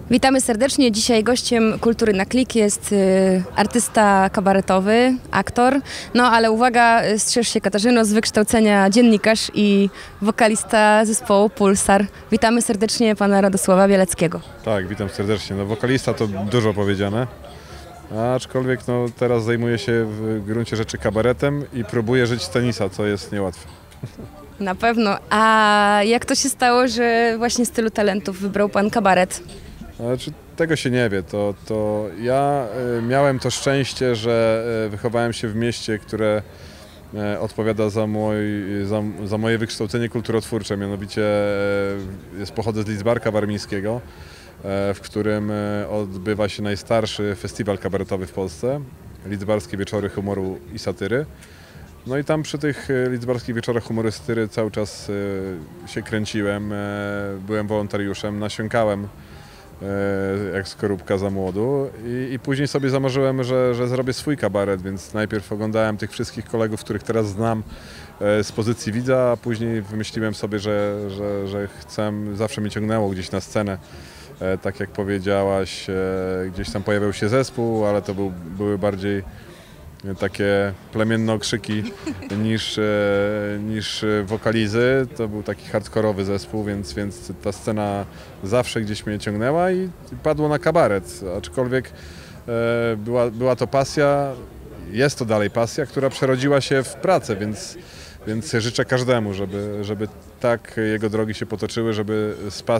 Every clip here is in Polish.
Witamy serdecznie. Dzisiaj gościem Kultury na Klik jest artysta kabaretowy, aktor. No ale uwaga, strzeż się Katarzyno, z wykształcenia dziennikarz i wokalista zespołu Pulsar. Witamy serdecznie pana Radosława Bieleckiego. Tak, witam serdecznie. No, wokalista to dużo powiedziane, aczkolwiek no, teraz zajmuję się w gruncie rzeczy kabaretem i próbuję żyć z tenisa, co jest niełatwe. Na pewno. A jak to się stało, że właśnie z tylu talentów wybrał pan kabaret? Znaczy, tego się nie wie. To ja miałem to szczęście, że wychowałem się w mieście, które odpowiada za moje wykształcenie kulturotwórcze. Mianowicie pochodzę z Lidzbarka Warmińskiego, w którym odbywa się najstarszy festiwal kabaretowy w Polsce. Lidzbarskie Wieczory Humoru i Satyry. No i tam przy tych lidzbarskich wieczorach humoru i satyry cały czas się kręciłem, byłem wolontariuszem, nasiąkałem jak skorupka za młodu i później sobie zamarzyłem, że zrobię swój kabaret, więc najpierw oglądałem tych wszystkich kolegów, których teraz znam z pozycji widza, a później wymyśliłem sobie, że chcę, zawsze mnie ciągnęło gdzieś na scenę. Tak jak powiedziałaś, gdzieś tam pojawiał się zespół, ale to były bardziej takie plemienne okrzyki niż wokalizy. To był taki hardkorowy zespół, więc ta scena zawsze gdzieś mnie ciągnęła i padło na kabaret. Aczkolwiek była to pasja, jest to dalej pasja, która przerodziła się w pracę, więc życzę każdemu, żeby tak jego drogi się potoczyły, żeby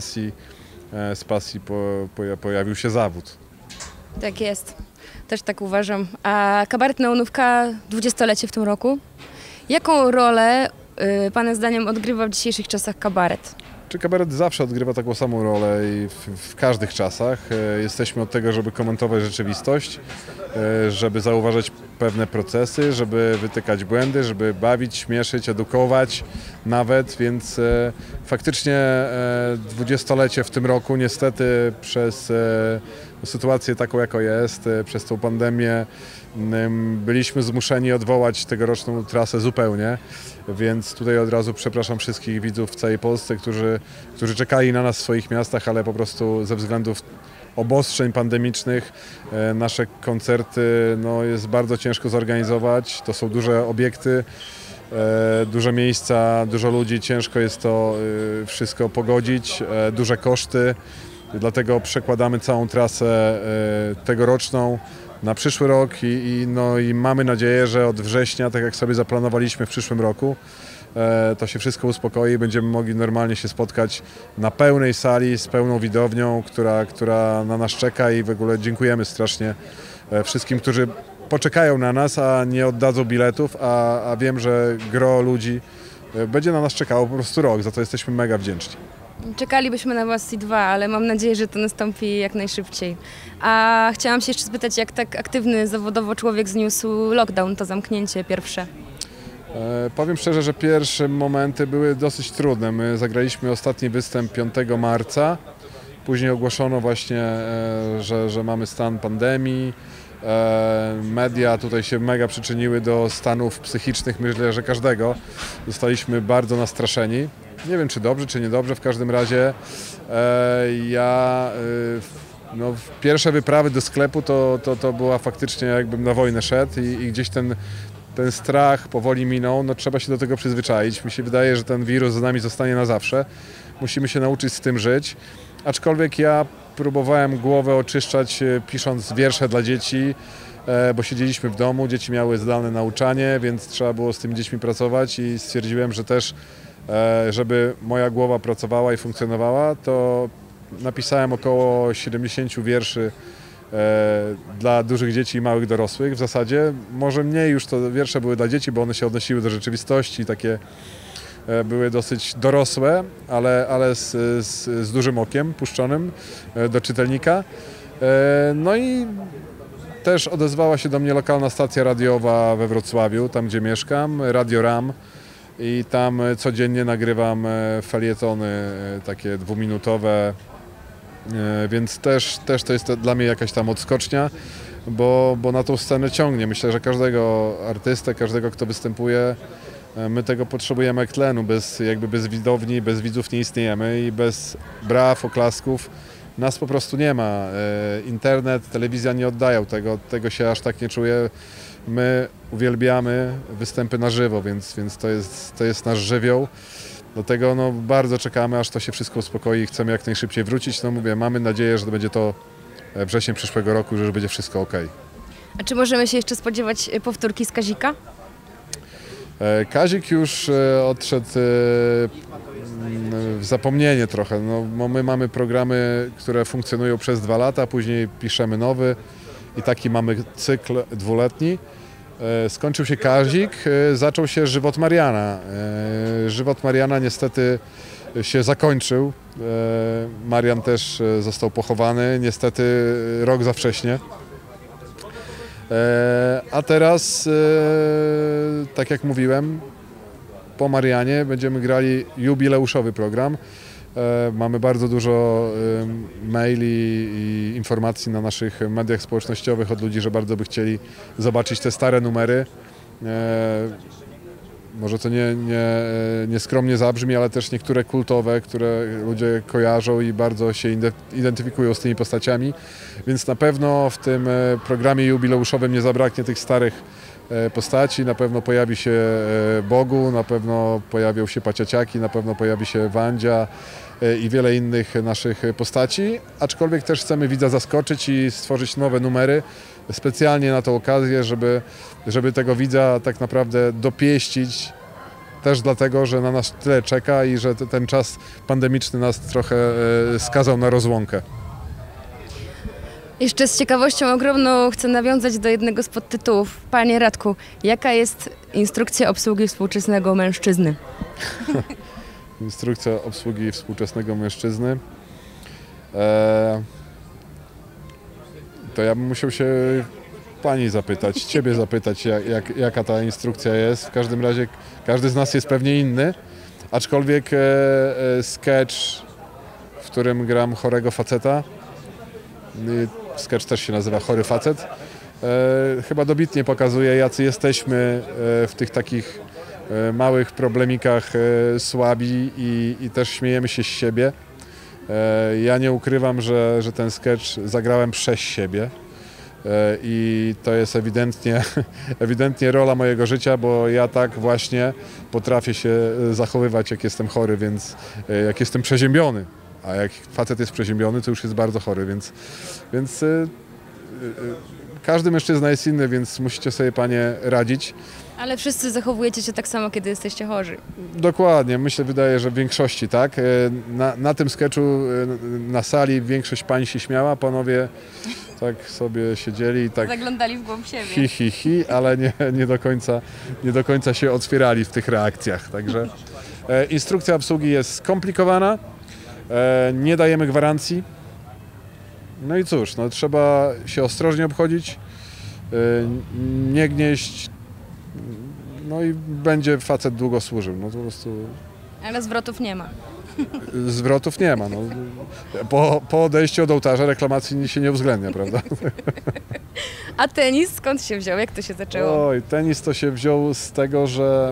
z pasji pojawił się zawód. Tak jest. Też tak uważam. A kabaret Neonówka 20-lecie w tym roku. Jaką rolę pana zdaniem odgrywa w dzisiejszych czasach kabaret? Czy kabaret zawsze odgrywa taką samą rolę i w każdych czasach. Jesteśmy od tego, żeby komentować rzeczywistość, żeby zauważać pewne procesy, żeby wytykać błędy, żeby bawić, śmieszyć, edukować nawet, więc faktycznie 20-lecie w tym roku niestety przez sytuację taką, jaka jest, przez tą pandemię byliśmy zmuszeni odwołać tegoroczną trasę zupełnie, więc tutaj od razu przepraszam wszystkich widzów w całej Polsce, którzy czekali na nas w swoich miastach, ale po prostu ze względów obostrzeń pandemicznych nasze koncerty jest bardzo ciężko zorganizować. To są duże obiekty, duże miejsca, dużo ludzi, ciężko jest to wszystko pogodzić, duże koszty. Dlatego przekładamy całą trasę tegoroczną na przyszły rok i mamy nadzieję, że od września, tak jak sobie zaplanowaliśmy w przyszłym roku, to się wszystko uspokoi i będziemy mogli normalnie się spotkać na pełnej sali z pełną widownią, która na nas czeka i w ogóle dziękujemy strasznie wszystkim, którzy poczekają na nas, a nie oddadzą biletów, a wiem, że gro ludzi będzie na nas czekało po prostu rok, za to jesteśmy mega wdzięczni. Czekalibyśmy na was i dwa, ale mam nadzieję, że to nastąpi jak najszybciej. A chciałam się jeszcze spytać, jak tak aktywny zawodowo człowiek zniósł lockdown, to zamknięcie pierwsze? Powiem szczerze, że pierwsze momenty były dosyć trudne. My zagraliśmy ostatni występ 5 marca, później ogłoszono właśnie, że mamy stan pandemii. Media tutaj się mega przyczyniły do stanów psychicznych, myślę, że każdego. Zostaliśmy bardzo nastraszeni. Nie wiem, czy dobrze, czy niedobrze, w każdym razie pierwsze wyprawy do sklepu to była faktycznie jakbym na wojnę szedł i gdzieś ten strach powoli minął, trzeba się do tego przyzwyczaić. Mi się wydaje, że ten wirus z nami zostanie na zawsze. Musimy się nauczyć z tym żyć, aczkolwiek ja próbowałem głowę oczyszczać pisząc wiersze dla dzieci, bo siedzieliśmy w domu, dzieci miały zdalne nauczanie, więc trzeba było z tymi dziećmi pracować i stwierdziłem, że też żeby moja głowa pracowała i funkcjonowała, to napisałem około 70 wierszy dla dużych dzieci i małych dorosłych w zasadzie. Może mniej już to wiersze były dla dzieci, bo one się odnosiły do rzeczywistości, takie były dosyć dorosłe, ale z dużym okiem puszczonym do czytelnika. No i też odezwała się do mnie lokalna stacja radiowa we Wrocławiu, tam gdzie mieszkam, Radio RAM. I tam codziennie nagrywam felietony takie dwuminutowe, więc też to jest dla mnie jakaś tam odskocznia, bo na tą scenę ciągnie. Myślę, że każdego artystę, każdego, kto występuje, my tego potrzebujemy jak tlenu. Bez widowni, bez widzów nie istniejemy i bez braw, oklasków Nas po prostu nie ma. Internet, telewizja nie oddają tego się aż tak nie czuję. My uwielbiamy występy na żywo, więc to jest nasz żywioł. Dlatego no, bardzo czekamy, aż to się wszystko uspokoi i chcemy jak najszybciej wrócić. No mówię, mamy nadzieję, że to będzie to wrzesień przyszłego roku, że będzie wszystko ok. A czy możemy się jeszcze spodziewać powtórki z Kazika? Kazik już odszedł w zapomnienie trochę. No, my mamy programy, które funkcjonują przez 2 lata, później piszemy nowy i taki mamy cykl 2-letni. Skończył się Kazik, zaczął się żywot Mariana. Żywot Mariana niestety się zakończył. Marian też został pochowany, niestety rok za wcześnie. A teraz, tak jak mówiłem, po Marianie będziemy grali jubileuszowy program. Mamy bardzo dużo maili i informacji na naszych mediach społecznościowych od ludzi, że bardzo by chcieli zobaczyć te stare numery. Może to nieskromnie zabrzmi, ale też niektóre kultowe, które ludzie kojarzą i bardzo się identyfikują z tymi postaciami. Więc na pewno w tym programie jubileuszowym nie zabraknie tych starych postaci. Na pewno pojawi się Bogu, na pewno pojawią się Paciaciaki, na pewno pojawi się Wandzia i wiele innych naszych postaci. Aczkolwiek też chcemy widza zaskoczyć i stworzyć nowe numery specjalnie na tą okazję, żeby tego widza tak naprawdę dopieścić. Też dlatego, że na nas tyle czeka i że ten czas pandemiczny nas trochę skazał na rozłąkę. Jeszcze z ciekawością ogromną chcę nawiązać do jednego z podtytułów. Panie Radku, jaka jest instrukcja obsługi współczesnego mężczyzny? Instrukcja obsługi współczesnego mężczyzny. To ja bym musiał się pani zapytać, ciebie zapytać, jaka ta instrukcja jest. W każdym razie każdy z nas jest pewnie inny, aczkolwiek sketch, w którym gram chorego faceta, sketch też się nazywa Chory Facet, chyba dobitnie pokazuje, jacy jesteśmy w tych takich małych problemikach słabi i też śmiejemy się z siebie. Ja nie ukrywam, że ten sketch zagrałem przez siebie i to jest ewidentnie rola mojego życia, bo ja tak właśnie potrafię się zachowywać, jak jestem chory, więc jak jestem przeziębiony. A jak facet jest przeziębiony, to już jest bardzo chory, więc każdy mężczyzna jest inny, więc musicie sobie, panie, radzić. Ale wszyscy zachowujecie się tak samo, kiedy jesteście chorzy. Dokładnie, wydaje, że w większości, tak. Na tym sketchu na sali większość pań się śmiała, panowie tak sobie siedzieli i tak zaglądali w głąb siebie. Hi, ale nie do końca się otwierali w tych reakcjach. Także instrukcja obsługi jest skomplikowana, nie dajemy gwarancji. No i cóż, no, trzeba się ostrożnie obchodzić, nie gnieść, no i będzie facet długo służył. No, po prostu... Ale zwrotów nie ma. Zwrotów nie ma. No. Po odejściu od ołtarza reklamacji się nie uwzględnia, prawda? A tenis skąd się wziął? Jak to się zaczęło? Oj, tenis to się wziął z tego, że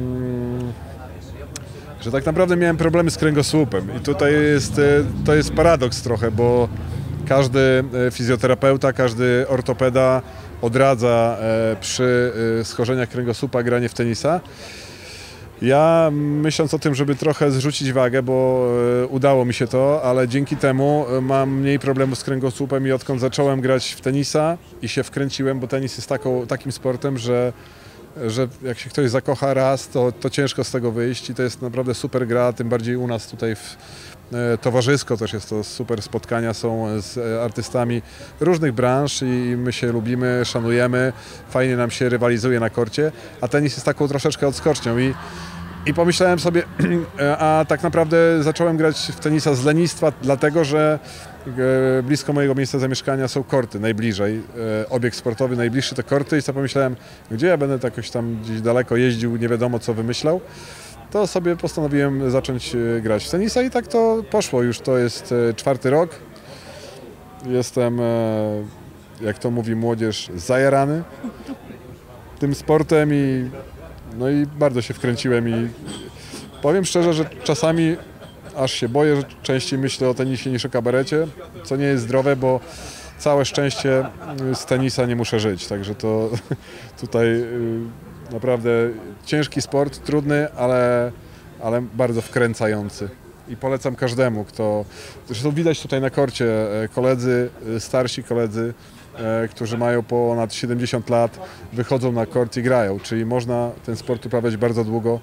tak naprawdę miałem problemy z kręgosłupem. I tutaj to jest paradoks trochę, bo każdy fizjoterapeuta, każdy ortopeda odradza przy schorzeniach kręgosłupa granie w tenisa. Ja myśląc o tym, żeby trochę zrzucić wagę, bo udało mi się to, ale dzięki temu mam mniej problemów z kręgosłupem i odkąd zacząłem grać w tenisa i się wkręciłem, bo tenis jest takim sportem, że jak się ktoś zakocha raz, to ciężko z tego wyjść i to jest naprawdę super gra, tym bardziej u nas tutaj towarzysko też jest to super spotkania, są z artystami różnych branż i my się lubimy, szanujemy, fajnie nam się rywalizuje na korcie, a tenis jest taką troszeczkę odskocznią i pomyślałem sobie, a tak naprawdę zacząłem grać w tenisa z lenistwa, dlatego że blisko mojego miejsca zamieszkania są korty najbliżej, obiekt sportowy najbliższy to korty i sobie pomyślałem, gdzie ja będę jakoś tam gdzieś daleko jeździł, nie wiadomo co wymyślał, to sobie postanowiłem zacząć grać w tenisa i tak to poszło, już to jest 4. rok. Jestem, jak to mówi młodzież, zajarany tym sportem i bardzo się wkręciłem i powiem szczerze, że czasami aż się boję, że częściej myślę o tenisie niż o kabarecie, co nie jest zdrowe, bo całe szczęście z tenisa nie muszę żyć, także to tutaj naprawdę ciężki sport, trudny, ale bardzo wkręcający. I polecam każdemu, kto... Zresztą widać tutaj na korcie koledzy, starsi koledzy, którzy mają ponad 70 lat, wychodzą na kort i grają, czyli można ten sport uprawiać bardzo długo.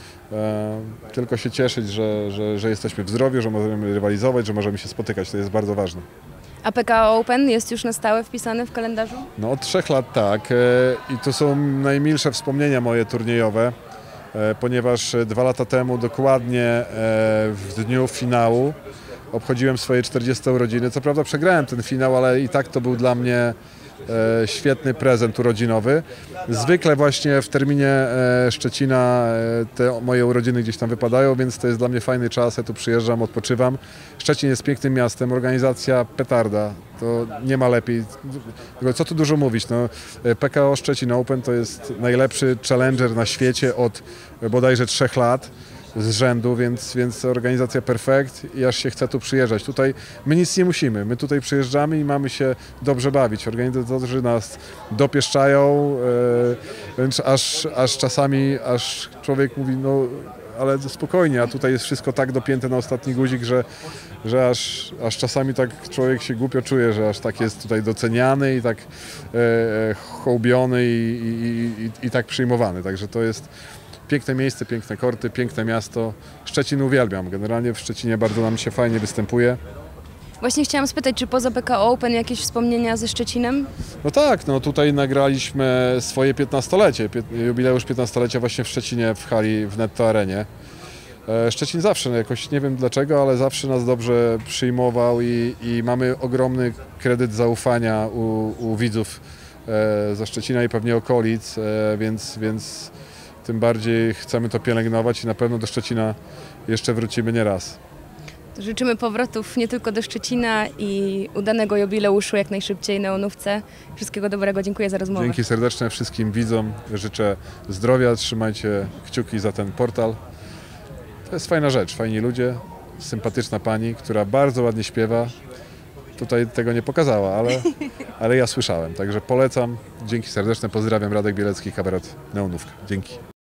Tylko się cieszyć, że jesteśmy w zdrowiu, że możemy rywalizować, że możemy się spotykać, to jest bardzo ważne. A PKO Open jest już na stałe wpisany w kalendarzu? No od 3 lat tak i to są najmilsze wspomnienia moje turniejowe, ponieważ 2 lata temu dokładnie w dniu finału obchodziłem swoje 40 urodziny. Co prawda przegrałem ten finał, ale i tak to był dla mnie świetny prezent urodzinowy. Zwykle właśnie w terminie Szczecina te moje urodziny gdzieś tam wypadają, więc to jest dla mnie fajny czas. Ja tu przyjeżdżam, odpoczywam. Szczecin jest pięknym miastem, organizacja petarda. To nie ma lepiej. Co tu dużo mówić? No, PKO Szczecin Open to jest najlepszy challenger na świecie od bodajże 3 lat z rzędu, więc organizacja perfekt i aż się chce tu przyjeżdżać. Tutaj my nic nie musimy, my tutaj przyjeżdżamy i mamy się dobrze bawić. Organizatorzy nas dopieszczają, wręcz aż czasami, aż człowiek mówi, no ale spokojnie, a tutaj jest wszystko tak dopięte na ostatni guzik, że aż czasami tak człowiek się głupio czuje, że aż tak jest tutaj doceniany i tak hołbiony i tak przyjmowany. Także to jest piękne miejsce, piękne korty, piękne miasto. Szczecin uwielbiam. Generalnie w Szczecinie bardzo nam się fajnie występuje. Właśnie chciałam spytać, czy poza PKO Open jakieś wspomnienia ze Szczecinem? No tak, no tutaj nagraliśmy swoje 15-lecie, jubileusz 15-lecia właśnie w Szczecinie w hali w Netto Arenie. Szczecin zawsze, jakoś nie wiem dlaczego, ale zawsze nas dobrze przyjmował i mamy ogromny kredyt zaufania u widzów ze Szczecina i pewnie okolic, więc tym bardziej chcemy to pielęgnować i na pewno do Szczecina jeszcze wrócimy nie raz. Życzymy powrotów nie tylko do Szczecina i udanego jubileuszu jak najszybciej na Onówce. Wszystkiego dobrego, dziękuję za rozmowę. Dzięki serdeczne wszystkim widzom, życzę zdrowia, trzymajcie kciuki za ten portal. To jest fajna rzecz, fajni ludzie, sympatyczna pani, która bardzo ładnie śpiewa. Tutaj tego nie pokazała, ale ja słyszałem, także polecam. Dzięki serdeczne, pozdrawiam, Radek Bielecki, kabaret Neonówka. Dzięki.